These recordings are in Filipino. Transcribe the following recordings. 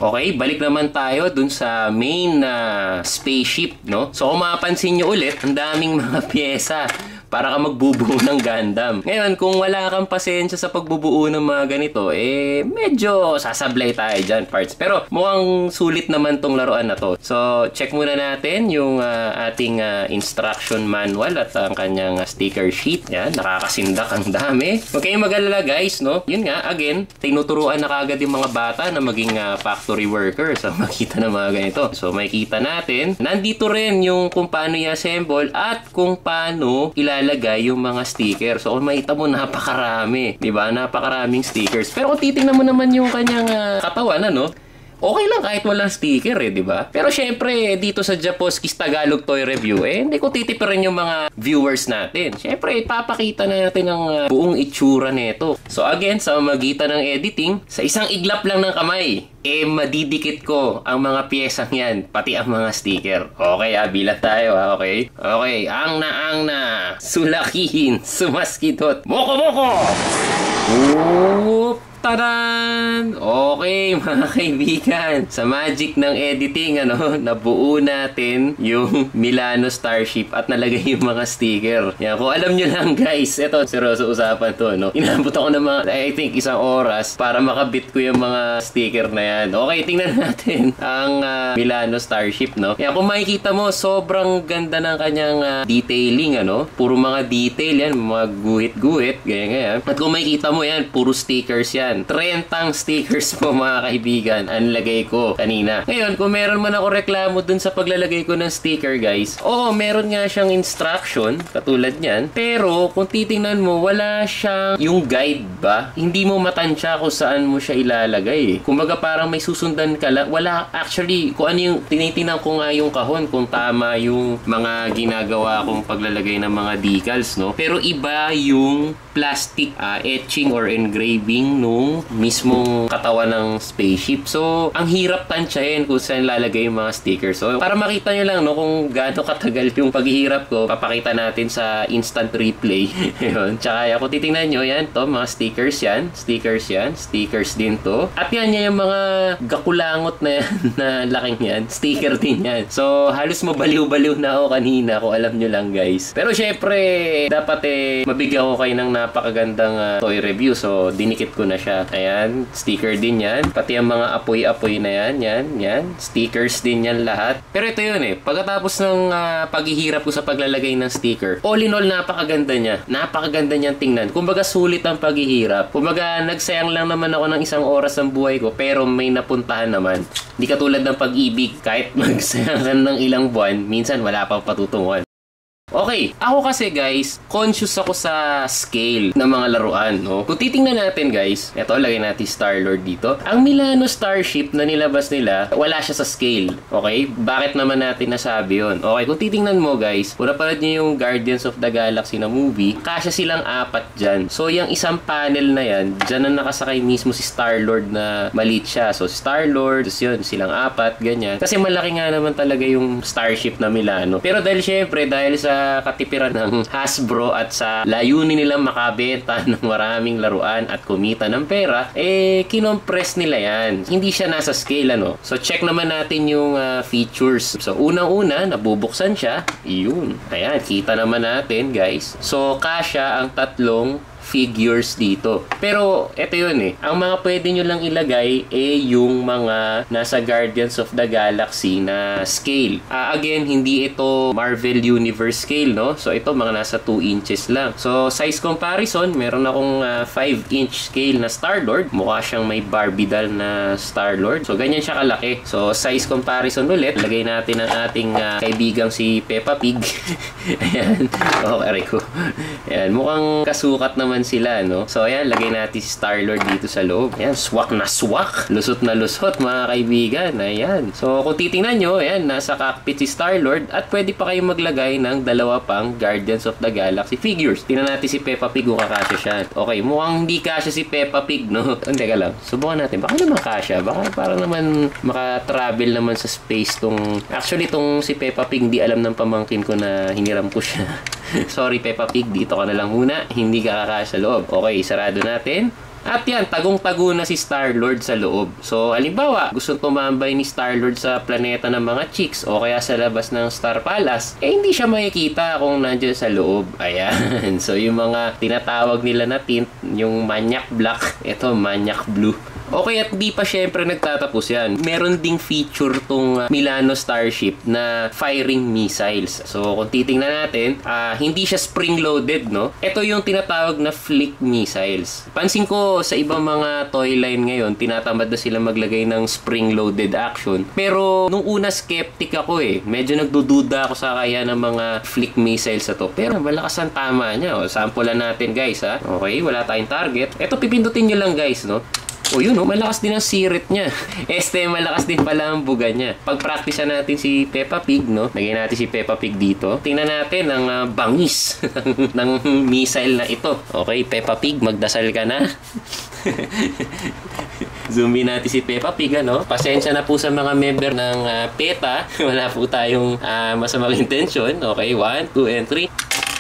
Okay, balik naman tayo dun sa main spaceship, no? So kung mapapansin nyo ulit, ang daming mga pyesa para ka magbubuo ng Gundam. Ngayon, kung wala kang pasensya sa pagbubuo ng mga ganito, medyo sasablay tayo dyan, parts. Pero mukhang sulit naman tong laruan na to. So, check muna natin yung ating instruction manual at ang kanyang sticker sheet. Yan, nakakasindak ang dami. Huwag kayong mag-alala guys, no? Yun nga, again, tinuturuan na kagad yung mga bata na maging factory worker. So, makita na mga ganito. So, makikita natin. Nandito rin yung kung paano i-assemble at kung paano ilalagay yung mga sticker. So, kung makita mo, napakarami. Diba? Napakaraming stickers. Pero kung titingnan mo naman yung kanyang katawan, ano? Okay lang kahit walang sticker diba? Pero syempre, dito sa Japoskee Tagalog Toy Review, hindi ko titipirin yung mga viewers natin. Syempre, ipapakita natin ang buong itsura nito. So again, sa magitan ng editing, sa isang iglap lang ng kamay, madidikit ko ang mga piyesang yan, pati ang mga sticker. Okay, bilat tayo okay? Okay, ang na, sulakihin, sumaskidot, moko! Oop! Taran! Okay, mga kaibigan. Sa magic ng editing, nabuo natin yung Milano Starship at nalagay yung mga sticker. Yan, kung alam nyo lang guys, ito, seryoso usapan to, Inabot ako ng mga, I think, 1 oras para makabit ko yung mga sticker na yan. Okay, tingnan natin ang Milano Starship, Yan, kung makikita mo, sobrang ganda ng kanyang detailing, Puro mga detail yan, mga guhit-guhit, ganyan. At kung makikita mo yan, puro stickers yan. 30 stickers po mga kaibigan ang lagay ko kanina. Ngayon, kung meron man ako reklamo dun sa paglalagay ko ng sticker guys, meron nga siyang instruction katulad niyan, pero kung titingnan mo, wala siyang yung guide ba? Hindi mo matansya kung saan mo siya ilalagay. Kumbaga parang may susundan ka lang. Wala actually, kung ano yung tinitingnan ko nga yung kahon, kung tama yung mga ginagawa kong paglalagay ng mga decals, pero iba yung plastic etching or engraving nung mismong katawan ng spaceship. So, ang hirap tansyahin kung saan lalagay yung mga stickers. So, para makita nyo lang kung gaano katagal yung paghihirap ko, papakita natin sa instant replay. Yun. Tsaka kung titingnan nyo, yan to, mga stickers yan. Stickers yan. Stickers din to. At yan yung mga gakulangot na yan, na laking yan. Sticker din yan. So, halos mabaliw-baliw na ako kanina kung alam nyo lang guys. Pero syempre, dapat mabigyan ko kayo ng napakagandang toy review. So, dinikit ko na siya. Ayan, sticker din yan. Pati ang mga apoy-apoy na yan. Stickers din yan lahat. Pero ito yun pagkatapos ng paghihirap ko sa paglalagay ng sticker, all in all, napakaganda niya. Napakaganda niyang tingnan. Kumbaga, sulit ang paghihirap. Kumbaga, nagsayang lang naman ako ng 1 oras ng buhay ko, pero may napuntahan naman. Di katulad ng pag-ibig, kahit magsayang ka ng ilang buwan, minsan wala pang patutunguhan. Okay, ako kasi guys, conscious ako sa scale ng mga laruan, Kung titingnan natin guys, eto, lagay natin Star-Lord dito. Ang Milano Starship na nilabas nila, wala siya sa scale, okay? Bakit naman natin nasabi yun? Okay, kung titingnan mo guys, kung napanood nyo yung Guardians of the Galaxy na movie, kasya silang 4 dyan. So, yung isang panel na yan, dyan na nakasakay mismo si Star-Lord na maliit siya. So, Star-Lord, yun, silang 4, ganyan. Kasi malaki nga naman talaga yung Starship na Milano. Pero dahil syempre, dahil sa katipiran ng Hasbro at sa layunin nilang makabenta ng maraming laruan at kumita ng pera, kinompress nila yan. Hindi siya nasa scale, So, check naman natin yung features. So, unang-una, nabubuksan siya. Iyon. Ayan, kita naman natin, guys. So, kasya ang 3 figures dito. Pero, eto yun Ang mga pwede nyo lang ilagay yung mga nasa Guardians of the Galaxy na scale. Again, hindi ito Marvel Universe scale, So, ito mga nasa 2 inches lang. So, size comparison, meron akong 5-inch scale na Star-Lord. Mukha siyang may Barbie doll na Star-Lord. So, ganyan siya kalaki. So, size comparison ulit. Lagay natin ang ating kaibigang si Peppa Pig. Ayan. Okay ko. Ayan. Mukhang kasukat naman sila, So, ayan, lagay natin si Star-Lord dito sa loob. Ayan, swak na swak. Lusot na lusot, mga kaibigan. Ayan. So, kung titingnan nyo, ayan, nasa cockpit si Star-Lord at pwede pa kayong maglagay ng 2 pang Guardians of the Galaxy figures. Tingnan natin si Peppa Pig kung kakasya siya. Okay, mukhang hindi kasya si Peppa Pig, Teka lang. Subukan natin. Baka naman kasya. Baka parang naman maka-travel naman sa space tong... Actually, tong si Peppa Pig, hindi alam ng pamangkin ko na hiniram ko siya. Sorry, Peppa Pig. Dito ka na lang muna. Hindi ka kakasya sa loob. Okay, sarado natin. At yan, tagong-tago na si Star-Lord sa loob. So, halimbawa, gustong tumambay ni Star-Lord sa planeta ng mga chicks o kaya sa labas ng Star Palace, hindi siya makikita kung nandiyan sa loob. Ayan. So, yung mga tinatawag nila na tint, yung Maniac Black, ito, Maniac Blue. Okay, at di pa syempre nagtatapos yan. Meron ding feature tong Milano Starship na firing missiles. So, kung titingnan natin, hindi siya spring-loaded, no? Ito yung tinatawag na flick missiles. Pansin ko sa ibang mga toy line ngayon, tinatamad na sila maglagay ng spring-loaded action. Pero, nung una skeptic ako eh. Medyo nagdududa ako sa kaya ng mga flick missiles na to. Pero, malakas ang tama niya. O, sample natin guys, ha? Okay, wala tayong target. Ito, pipindutin nyo lang guys, no? O yun, oh, malakas din ang sirit niya. Malakas din pala ang buga niya. Pag-practice natin si Peppa Pig, no? Lagyan natin si Peppa Pig dito. Tingnan natin ang bangis ng missile na ito. Okay, Peppa Pig, magdasal ka na. Zoom in natin si Peppa Pig, ano? Pasensya na po sa mga member ng PETA. Wala po tayong masamang intention. Okay, 1, 2, and 3.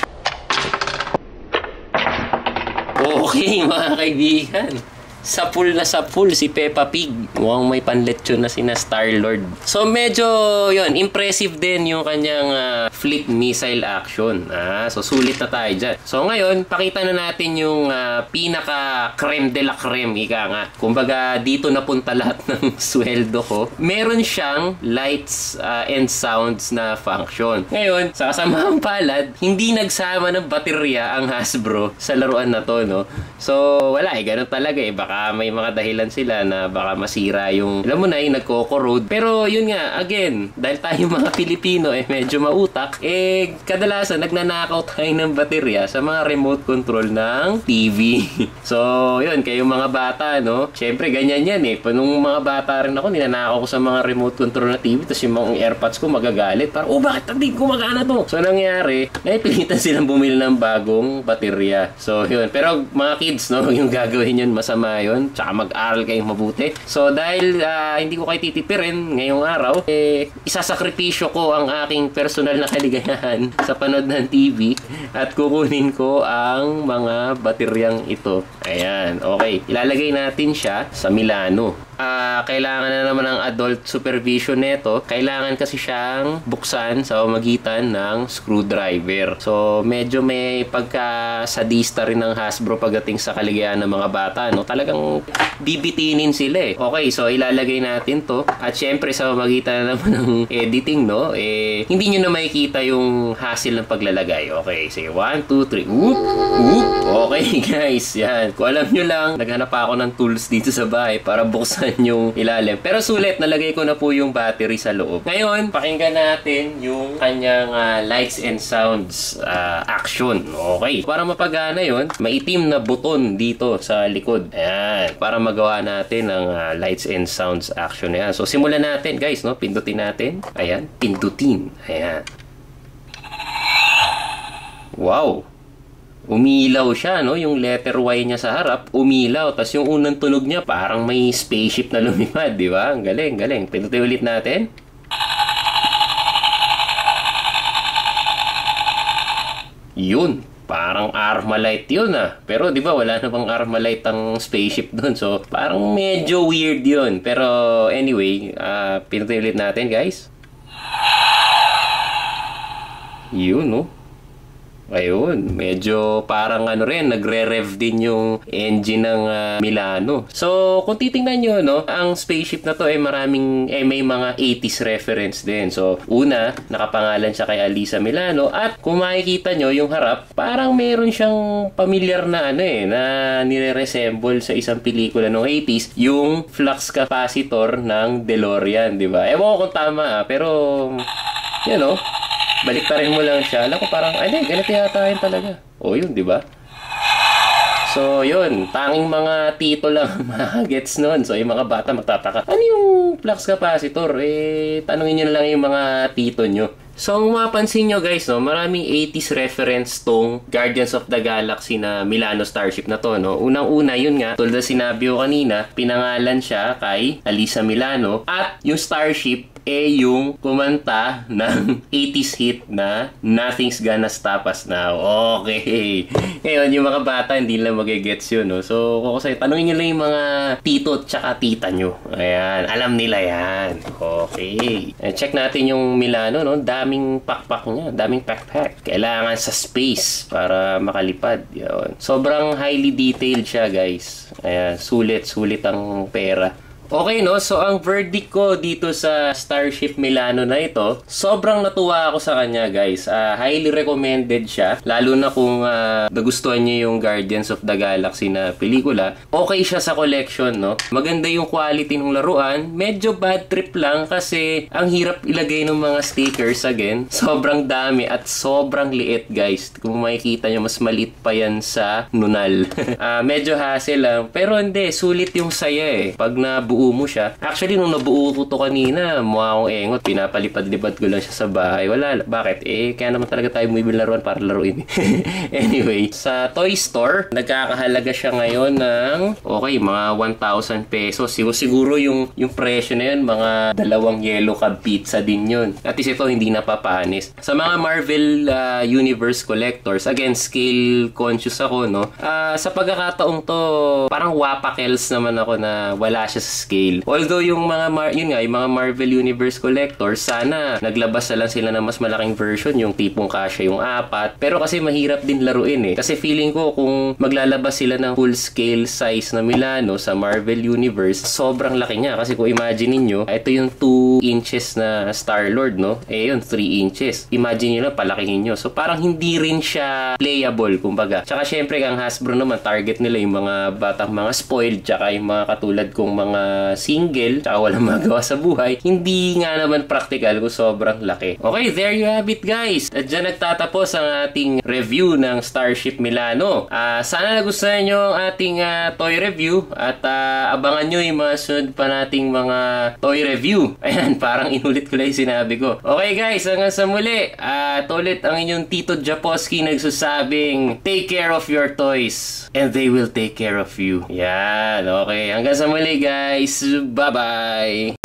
Okay, mga kaibigan. Sa pool si Peppa Pig. Mukhang may panletsyon na sina Star-Lord. So medyo yun, impressive din yung kanyang flick missile action. So sulit na tayo dyan. So ngayon, pakita na natin yung pinaka creme de la creme, ika nga. Kumbaga dito napunta lahat ng sweldo ko. Meron siyang lights and sounds na function. Ngayon, sa kasamang palad, hindi nagsama ng baterya ang Hasbro sa laruan na to, no? So wala ganun talaga baka may mga dahilan sila na baka masira yung, alam mo na, yung nagko-corrode. Pero yun nga, again, dahil tayo mga Pilipino medyo mautak, kadalasan nagnanakaw tayo ng baterya sa mga remote control ng TV. So yun, kayong mga bata, no? Syempre ganyan yan Nung mga bata rin ako, ninanakaw ko sa mga remote control na TV, tapos yung mga AirPods ko magagalit. Parang, bakit hindi gumagana to? So nangyari, naipilitan silang bumili ng bagong baterya. So yun, pero mga kids, no, yung gagawin yun masama yun, tsaka mag-aral kayong mabuti. So dahil hindi ko kayo titipirin ngayong araw, isasakripisyo ko ang aking personal na kaligayahan sa panood ng TV at kukunin ko ang mga bateryang ito. Ayan, okay. Ilalagay natin siya sa Milano. Kailangan na naman ng adult supervision nito. Kailangan kasi siyang buksan sa pamamagitan ng screwdriver. So medyo may pagka-sadista rin ng Hasbro pagdating sa kaligayahan ng mga bata, no? Talagang bibitinin sila Okay, so ilalagay natin to. At syempre sa pamamagitan na naman ng editing, no? Hindi nyo na makikita yung hassle ng paglalagay. Okay, sige, 1, 2, 3. Oop! Oop! Okay guys, yan. Kung alam nyo lang, naghanap ako ng tools dito sa bahay para buksan yung ilalim. Pero sulit, nalagay ko na po yung battery sa loob. Ngayon, pakinggan natin yung kanyang lights and sounds action. Okay. Para mapagana yun, maitim na buton dito sa likod. Ayan. Para magawa natin ang lights and sounds action na yan. So, simulan natin guys, no? Pindutin natin. Ayan. Pindutin. Ayan. Wow! Umilaw siya, no? Yung letter Y niya sa harap, umilaw. Tapos yung unang tunog niya, parang may spaceship na lumipad, di ba? Ang galing, galing. Pindutin ulit natin. Yun. Parang Armalite yun Pero di ba wala na bang Armalite ang spaceship doon? So parang medyo weird yun. Pero anyway, pindutin ulit natin, guys. Yun, no? Ayun, medyo parang nagre-rev din yung engine ng Milano. So, kung titingnan nyo, no, ang spaceship na to may mga 80s reference din. So, una, nakapangalan siya kay Alisa Milano. At kung makikita nyo yung harap, parang meron siyang familiar na na nire-resemble sa isang pelikula ng 80s, yung flux capacitor ng DeLorean, di ba? Ewan ko kung tama pero, yun, no? Baliktarin mo lang siya. Alam ko parang, ganito yata yun talaga. O yun, di ba? So, yun. Tanging mga tito lang mga-gets nun. So, yung mga bata magtataka, ano yung flux capacitor? Tanungin nyo na lang yung mga tito nyo. So, kung mapansin nyo guys, no, maraming 80s reference tong Guardians of the Galaxy na Milano Starship na to, no? Unang-una, yun nga, tulad na sinabi ko kanina, pinangalan siya kay Alisa Milano at yung Starship yung kumanta ng 80s hit na Nothing's Gonna Stop Us Now. Okay. Ngayon, yung mga bata, hindi lang magigets yun, no? So, kung kasi, tanungin nyo lang yung mga tito at saka tita nyo. Ayan, alam nila yan. Okay. Check natin yung Milano, no? Daming pakpak niya. Daming packpack. Kailangan sa space para makalipad. Yun. Sobrang highly detailed siya, guys. Ayan, sulit ang pera. Okay, no? So, ang verdict ko dito sa Starship Milano na ito, sobrang natuwa ako sa kanya, guys. Highly recommended siya. Lalo na kung nagustuhan niyo yung Guardians of the Galaxy na pelikula. Okay siya sa collection, no? Maganda yung quality ng laruan. Medyo bad trip lang kasi ang hirap ilagay ng mga stickers again. Sobrang dami at sobrang liit, guys. Kung makikita nyo, mas maliit pa yan sa nunal. Medyo hassle lang. Pero hindi, sulit yung saya eh. Pag nabuo mo siya. Actually, nung nabuo ko to kanina, mukha akong engot. Pinapalipad-lipad ko lang siya sa bahay. Wala. Bakit? Kaya naman talaga tayo bumibili laruan para laruin. Anyway, sa toy store, nagkakahalaga siya ngayon ng, okay, mga 1,000 pesos. Siguro yung presyo na yun, mga 2 yellow cab pizza din yun. At least ito, hindi napapanis. Sa mga Marvel Universe collectors, again, scale conscious ako, no? Sa pagkakataong to, parang wapakels naman ako na wala siya sa scale. Although yung mga yung mga Marvel Universe collectors, sana naglabas na lang sila ng mas malaking version, yung tipong kasya yung 4. Pero kasi mahirap din laruin eh. Kasi feeling ko kung maglalabas sila ng full scale size na Milano sa Marvel Universe, sobrang laki niya. Kasi kung imagine niyo, ito yung 2 inches na Star-Lord, no? Yun 3 inches. Imagine niyo lang, palakihin niyo. So parang hindi rin siya playable, kumbaga. Tsaka syempre ang Hasbro naman, target nila yung mga batang mga spoiled, tsaka yung mga katulad kong mga single, tsaka walang magawa sa buhay. Hindi nga naman practical kung sobrang laki. Okay, there you have it, guys. At dyan nagtatapos ang ating review ng Starship Milano. Sana nagustuhan nyo ang ating toy review at abangan nyo yung mga sunod pa nating mga toy review. Ayan, parang inulit ko lang yung sinabi ko. Okay, guys, hanggang sa muli. Ulit ang inyong Tito Japoskee nagsasabing, take care of your toys and they will take care of you. Yan, okay. Hanggang sa muli, guys. Bye-bye!